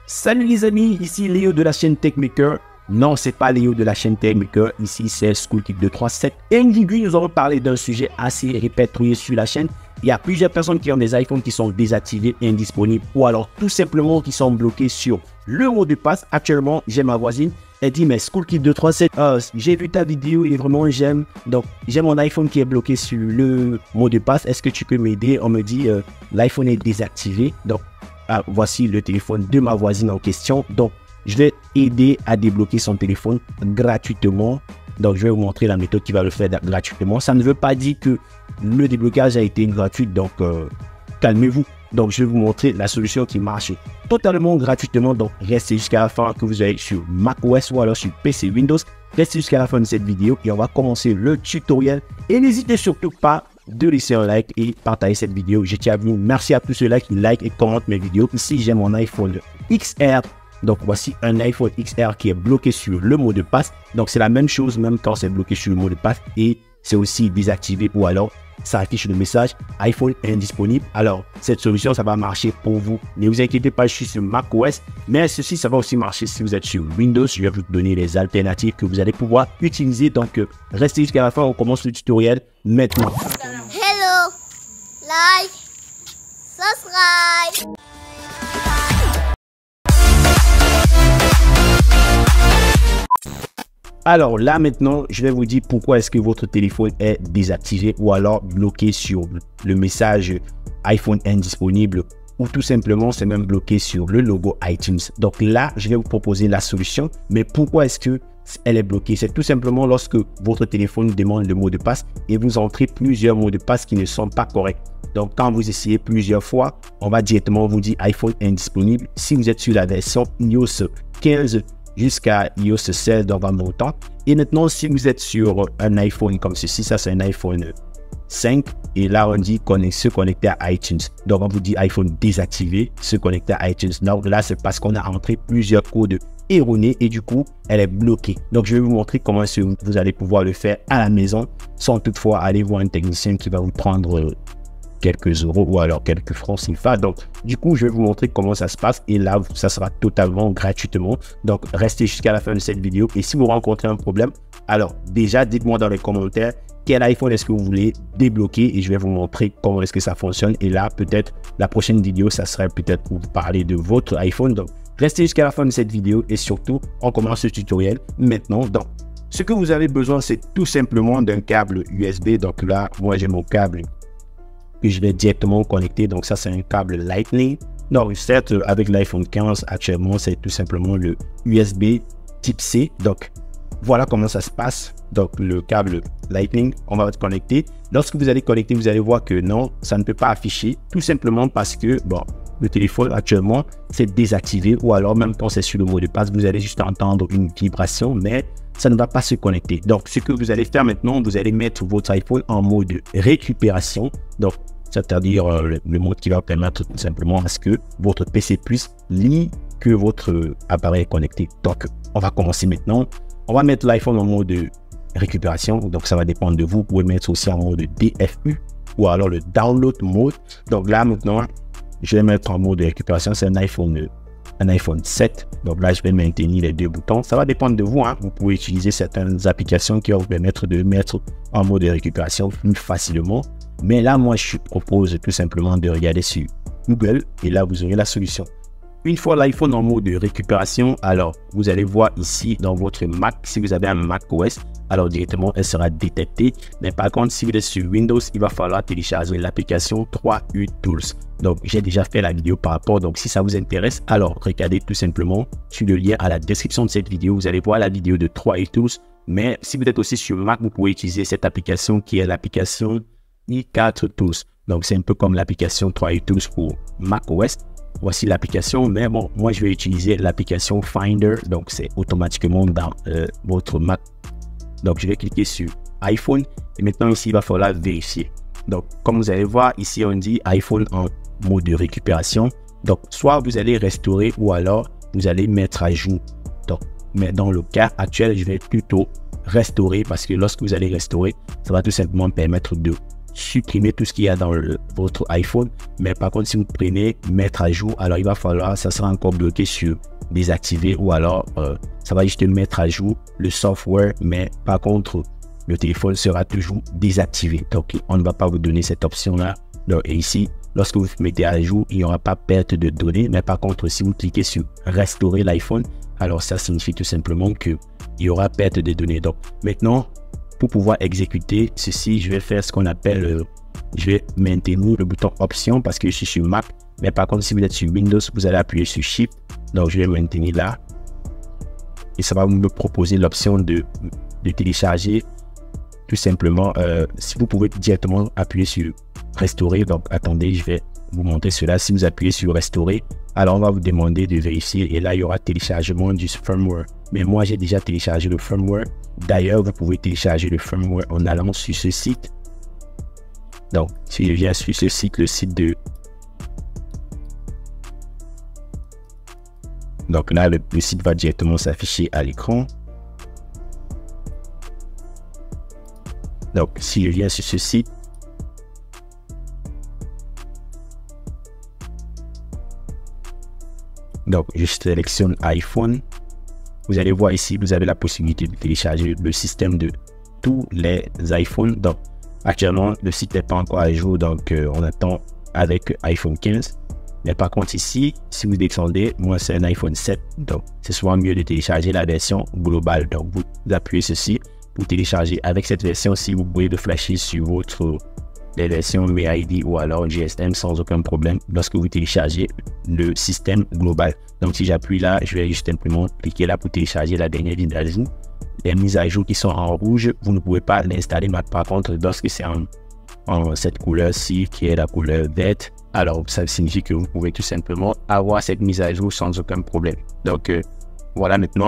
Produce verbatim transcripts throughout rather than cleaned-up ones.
Salut les amis, ici Léo de la chaîne TechMaker. Non, c'est pas Léo de la chaîne TechMaker, ici c'est SchoolKit deux trois sept. Et aujourd'hui, nous allons parler d'un sujet assez répertorié sur la chaîne. Il y a plusieurs personnes qui ont des iPhones qui sont désactivés et indisponibles ou alors tout simplement qui sont bloqués sur le mot de passe. Actuellement, j'ai ma voisine, elle dit mais SchoolKit deux trois sept, euh, j'ai vu ta vidéo et vraiment j'aime. Donc j'ai mon iPhone qui est bloqué sur le mot de passe. Est-ce que tu peux m'aider? On me dit euh, l'iPhone est désactivé. Donc ah, voici le téléphone de ma voisine en question. Donc, je vais aider à débloquer son téléphone gratuitement. Donc, je vais vous montrer la méthode qui va le faire gratuitement. Ça ne veut pas dire que le déblocage a été gratuit. Donc, euh, calmez-vous. Donc, je vais vous montrer la solution qui marche totalement gratuitement. Donc, restez jusqu'à la fin que vous allez sur macOS ou alors sur P C Windows. Restez jusqu'à la fin de cette vidéo et on va commencer le tutoriel. Et n'hésitez surtout pas de laisser un like et partager cette vidéo. Je tiens à vous merci à tous ceux-là qui like et commentent mes vidéos. Ici, j'ai mon iPhone X R. Donc, voici un iPhone X R qui est bloqué sur le mot de passe. Donc, c'est la même chose même quand c'est bloqué sur le mot de passe et c'est aussi désactivé ou alors ça affiche le message iPhone indisponible. Alors, cette solution, ça va marcher pour vous. Ne vous inquiétez pas, je suis sur macOS, mais ceci, ça va aussi marcher si vous êtes sur Windows. Je vais vous donner les alternatives que vous allez pouvoir utiliser. Donc, euh, restez jusqu'à la fin. On commence le tutoriel maintenant. Hello, like, subscribe. Alors là maintenant, je vais vous dire pourquoi est-ce que votre téléphone est désactivé ou alors bloqué sur le message iPhone indisponible ou tout simplement c'est même bloqué sur le logo iTunes. Donc là, je vais vous proposer la solution. Mais pourquoi est-ce que elle est bloquée? C'est tout simplement lorsque votre téléphone demande le mot de passe et vous entrez plusieurs mots de passe qui ne sont pas corrects. Donc quand vous essayez plusieurs fois, on va directement vous dire iPhone indisponible. Si vous êtes sur la version i O S quinze jusqu'à i O S seize dans votre temps. Et maintenant, si vous êtes sur un iPhone comme ceci, ça c'est un iPhone cinq. Et là, on dit se connecter à iTunes. Donc, on vous dit iPhone désactivé, se connecter à iTunes. Donc là, c'est parce qu'on a entré plusieurs codes erronés et du coup, elle est bloquée. Donc, je vais vous montrer comment vous allez pouvoir le faire à la maison sans toutefois aller voir un technicien qui va vous prendre quelques euros ou alors quelques francs C F A. Donc, du coup, je vais vous montrer comment ça se passe et là, ça sera totalement gratuitement. Donc, restez jusqu'à la fin de cette vidéo et si vous rencontrez un problème, alors déjà, dites-moi dans les commentaires quel iPhone est-ce que vous voulez débloquer et je vais vous montrer comment est-ce que ça fonctionne. Et là, peut-être la prochaine vidéo, ça serait peut-être pour vous parler de votre iPhone. Donc, restez jusqu'à la fin de cette vidéo et surtout, on commence ce tutoriel maintenant. Donc, ce que vous avez besoin, c'est tout simplement d'un câble U S B. Donc là, moi, j'ai mon câble que je vais directement connecter. Donc ça, c'est un câble Lightning. Donc certes, avec l'iPhone quinze, actuellement, c'est tout simplement le U S B type C. Donc voilà comment ça se passe. Donc le câble Lightning, on va connecter. Lorsque vous allez connecter, vous allez voir que non, ça ne peut pas afficher. Tout simplement parce que, bon, le téléphone actuellement, c'est désactivé. Ou alors même quand c'est sur le mot de passe, vous allez juste entendre une vibration, mais ça ne va pas se connecter. Donc, ce que vous allez faire maintenant, vous allez mettre votre iPhone en mode récupération. Donc, c'est-à-dire euh, le, le mode qui va permettre tout simplement à ce que votre P C puisse lire que votre euh, appareil est connecté. Donc, on va commencer maintenant. On va mettre l'iPhone en mode récupération. Donc, ça va dépendre de vous. Vous pouvez mettre aussi en mode D F U ou alors le download mode. Donc là, maintenant, je vais mettre en mode récupération. C'est un iPhone un iPhone sept. Donc là, je vais maintenir les deux boutons. Ça va dépendre de vous. Hein. Vous pouvez utiliser certaines applications qui vont vous permettre de mettre en mode de récupération plus facilement. Mais là, moi, je propose tout simplement de regarder sur Google et là, vous aurez la solution. Une fois l'iPhone en mode de récupération, alors vous allez voir ici dans votre Mac, si vous avez un macOS, alors directement elle sera détectée. Mais par contre, si vous êtes sur Windows, il va falloir télécharger l'application trois U Tools. Donc j'ai déjà fait la vidéo par rapport, donc si ça vous intéresse, alors regardez tout simplement sur le lien à la description de cette vidéo. Vous allez voir la vidéo de trois U Tools. Mais si vous êtes aussi sur Mac, vous pouvez utiliser cette application qui est l'application i quatre Tools. Donc c'est un peu comme l'application trois U Tools pour macOS. Voici l'application, mais bon, moi je vais utiliser l'application Finder, donc c'est automatiquement dans euh, votre Mac. Donc je vais cliquer sur iPhone et maintenant ici il va falloir vérifier. Donc comme vous allez voir ici on dit iPhone en mode de récupération. Donc soit vous allez restaurer ou alors vous allez mettre à jour. Donc mais dans le cas actuel je vais plutôt restaurer parce que lorsque vous allez restaurer, ça va tout simplement permettre de supprimer tout ce qu'il y a dans le, votre iPhone. Mais par contre, si vous prenez mettre à jour, alors il va falloir, ça sera encore bloqué sur désactiver ou alors euh, ça va juste mettre à jour le software. Mais par contre, le téléphone sera toujours désactivé. Donc, on ne va pas vous donner cette option-là. Et ici, lorsque vous mettez à jour, il n'y aura pas perte de données. Mais par contre, si vous cliquez sur restaurer l'iPhone, alors ça signifie tout simplement qu'il y aura perte de données. Donc, maintenant, pour pouvoir exécuter ceci, je vais faire ce qu'on appelle, euh, je vais maintenir le bouton option parce que je suis sur Mac. Mais par contre, si vous êtes sur Windows, vous allez appuyer sur Shift. Donc, je vais maintenir là. Et ça va me proposer l'option de, de télécharger. Tout simplement, euh, si vous pouvez directement appuyer sur restaurer. Donc, attendez, je vais vous montrer cela. Si vous appuyez sur restaurer, alors on va vous demander de vérifier. Et là, il y aura téléchargement du firmware. Mais moi, j'ai déjà téléchargé le firmware. D'ailleurs, vous pouvez télécharger le firmware en allant sur ce site. Donc, si je viens sur ce site, le site de... Donc là, le, le site va directement s'afficher à l'écran. Donc, si je viens sur ce site, donc je sélectionne iPhone. Vous allez voir ici, vous avez la possibilité de télécharger le système de tous les iPhones. Donc, actuellement, le site n'est pas encore à jour, donc euh, on attend avec iPhone quinze. Mais par contre, ici, si vous descendez, moi, c'est un iPhone sept. Donc, c'est souvent mieux de télécharger la version globale. Donc, vous appuyez ceci pour télécharger. Avec cette version, si vous pouvez le flasher sur votre les versions M I D ou alors G S M sans aucun problème lorsque vous téléchargez le système global. Donc, si j'appuie là, je vais juste simplement cliquer là pour télécharger la dernière mise à jour. Les mises à jour qui sont en rouge, vous ne pouvez pas l'installer. Mais par contre, lorsque c'est en, en cette couleur-ci, qui est la couleur verte, alors ça signifie que vous pouvez tout simplement avoir cette mise à jour sans aucun problème. Donc, euh, voilà maintenant.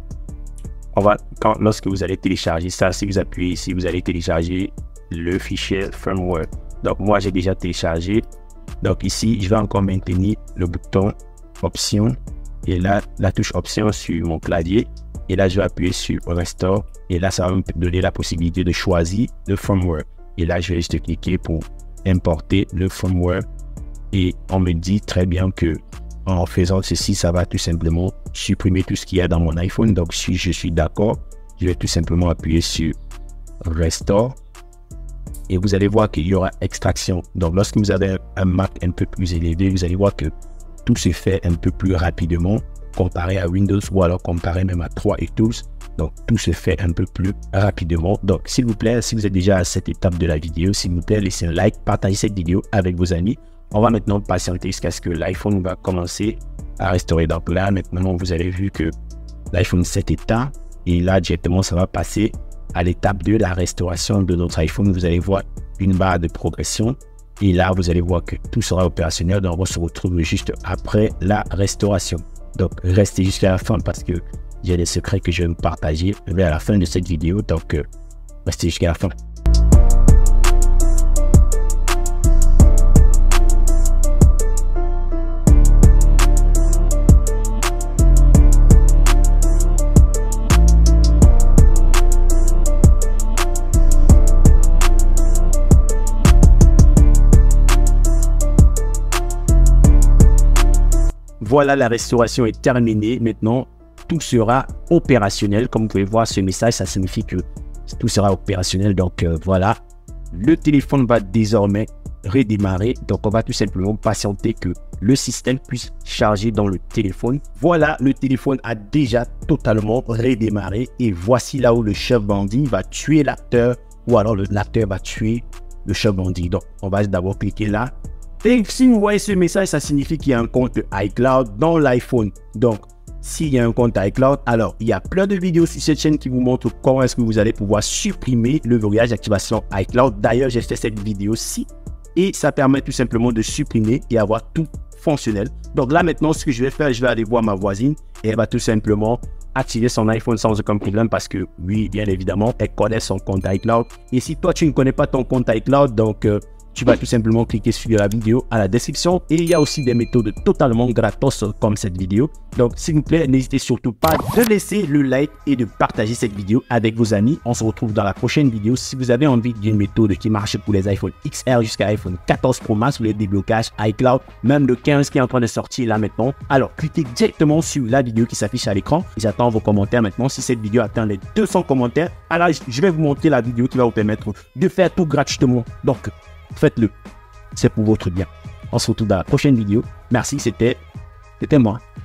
On va, quand, lorsque vous allez télécharger ça, si vous appuyez ici, vous allez télécharger le fichier firmware. Donc, moi, j'ai déjà téléchargé. Donc, ici, je vais encore maintenir le bouton option et là, la touche option sur mon clavier. Et là, je vais appuyer sur restore. Et là, ça va me donner la possibilité de choisir le firmware. Et là, je vais juste cliquer pour importer le firmware. Et on me dit très bien que en faisant ceci, ça va tout simplement supprimer tout ce qu'il y a dans mon iPhone. Donc, si je suis d'accord, je vais tout simplement appuyer sur restore. Et vous allez voir qu'il y aura extraction. Donc, lorsque vous avez un Mac un peu plus élevé, vous allez voir que tout se fait un peu plus rapidement comparé à Windows ou alors comparé même à trois et douze. Donc, tout se fait un peu plus rapidement. Donc, s'il vous plaît, si vous êtes déjà à cette étape de la vidéo, s'il vous plaît, laissez un like, partagez cette vidéo avec vos amis. On va maintenant patienter jusqu'à ce que l'iPhone va commencer à restaurer. Donc là, maintenant, vous avez vu que l'iPhone sept est éteint. Et là, directement, ça va passer à l'étape de la restauration de notre iPhone. Vous allez voir une barre de progression. Et là, vous allez voir que tout sera opérationnel. Donc, on se retrouve juste après la restauration. Donc, restez jusqu'à la fin parce que j'ai des secrets que je vais vous partager vers la fin de cette vidéo. Donc, euh, restez jusqu'à la fin. Voilà, la restauration est terminée. Maintenant, tout sera opérationnel. Comme vous pouvez voir, ce message, ça signifie que tout sera opérationnel. Donc, euh, voilà, le téléphone va désormais redémarrer. Donc, on va tout simplement patienter que le système puisse charger dans le téléphone. Voilà, le téléphone a déjà totalement redémarré. Et voici là où le chef bandit va tuer l'acteur ou alors l'acteur va tuer le chef bandit. Donc, on va d'abord cliquer là. Et si vous voyez ce message, ça signifie qu'il y a un compte iCloud dans l'iPhone. Donc, s'il y a un compte iCloud, alors il y a plein de vidéos sur cette chaîne qui vous montrent comment est-ce que vous allez pouvoir supprimer le verrouillage d'activation iCloud. D'ailleurs, j'ai fait cette vidéo-ci et ça permet tout simplement de supprimer et avoir tout fonctionnel. Donc là, maintenant, ce que je vais faire, je vais aller voir ma voisine et elle va tout simplement activer son iPhone sans aucun problème parce que, oui, bien évidemment, elle connaît son compte iCloud. Et si toi, tu ne connais pas ton compte iCloud, donc... Euh, tu vas tout simplement cliquer sur la vidéo à la description et il y a aussi des méthodes totalement gratos comme cette vidéo. Donc s'il vous plaît, n'hésitez surtout pas de laisser le like et de partager cette vidéo avec vos amis. On se retrouve dans la prochaine vidéo. Si vous avez envie d'une méthode qui marche pour les iPhone X R jusqu'à iPhone quatorze Pro Max ou les déblocages iCloud, même le quinze qui est en train de sortir là maintenant, alors cliquez directement sur la vidéo qui s'affiche à l'écran. J'attends vos commentaires maintenant. Si cette vidéo atteint les deux cents commentaires, alors je vais vous montrer la vidéo qui va vous permettre de faire tout gratuitement. Donc faites-le, c'est pour votre bien. On se retrouve dans la prochaine vidéo. Merci, c'était c'était moi.